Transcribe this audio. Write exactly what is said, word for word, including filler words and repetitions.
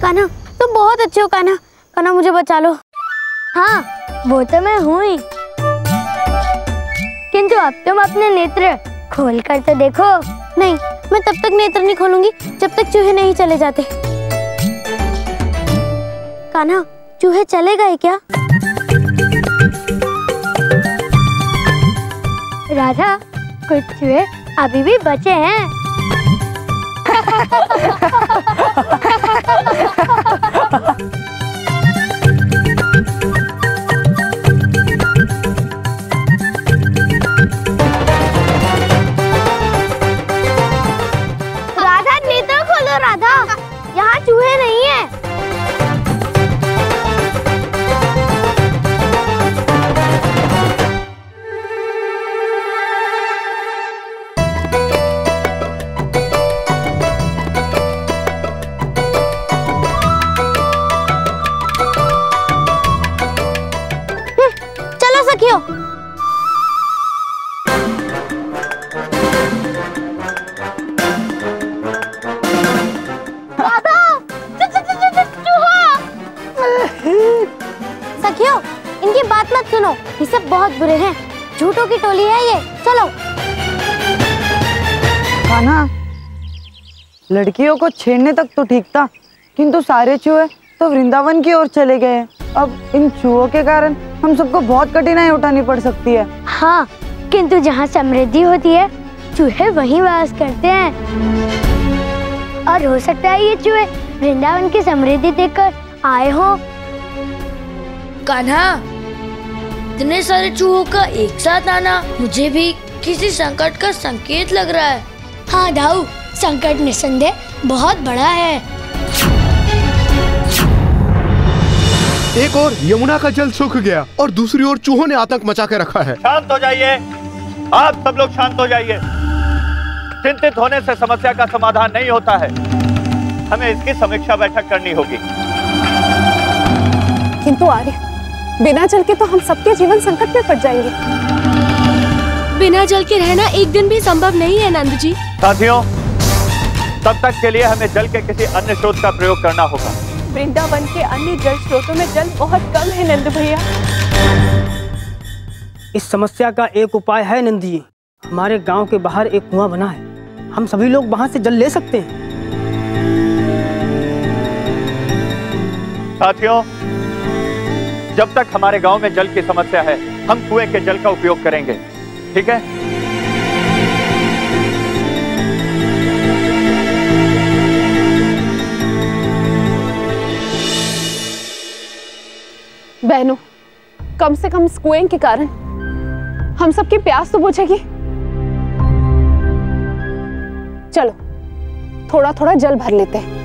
कान्हा तुम बहुत अच्छे हो। कान्हा कान्हा मुझे बचा लो। हाँ वो तो मैं हूँ ही, किंतु अब तुम अपने नेत्र खोल कर तो देखो। नहीं, मैं तब तक नेत्र नहीं खोलूंगी जब तक चूहे नहीं चले जाते। कान्हा चूहे चले गए क्या? राधा कुछ चूहे अभी भी बचे हैं। राधा नेत्र खोलो। राधा यहाँ चूहे नहीं है। सखियों सखियों इनकी बात मत सुनो, ये सब बहुत बुरे हैं, झूठों की टोली है ये। चलो। कान्हा लड़कियों को छेड़ने तक तो ठीक था, किंतु सारे चूहे तो वृंदावन की ओर चले गए। अब इन चूहों के कारण हम सबको बहुत कठिनाई उठानी पड़ सकती है। हाँ, किंतु जहाँ समृद्धि होती है चूहे वहीं वास करते हैं, और हो सकता है ये चूहे वृंदावन की समृद्धि देखकर आए हो। कान्हा इतने सारे चूहों का एक साथ आना मुझे भी किसी संकट का संकेत लग रहा है। हाँ दाऊ, संकट निस्संदेह बहुत बड़ा है। एक और यमुना का जल सूख गया और दूसरी ओर चूहों ने आतंक मचा के रखा है। शांत हो जाइए, आप सब लोग शांत हो जाइए। चिंतित होने से समस्या का समाधान नहीं होता है, हमें इसकी समीक्षा बैठक करनी होगी। किंतु आर्य, बिना जल के तो हम सबके जीवन संकट में पड़ जाएंगे। बिना जल के रहना एक दिन भी संभव नहीं है नंद जी। साथियों, तब तक के लिए हमें जल के किसी अन्य स्रोत का प्रयोग करना होगा। वृंदावन के अन्य जल स्रोतों में जल बहुत कम है नंद भैया। इस समस्या का एक उपाय है नंद जी। हमारे गांव के बाहर एक कुआं बना है, हम सभी लोग वहां से जल ले सकते हैं। साथियों, जब तक हमारे गांव में जल की समस्या है हम कुएं के जल का उपयोग करेंगे, ठीक है? बहनों, कम से कम इस कुएं के कारण हम सबकी प्यास तो बुझेगी। चलो थोड़ा थोड़ा जल भर लेते हैं।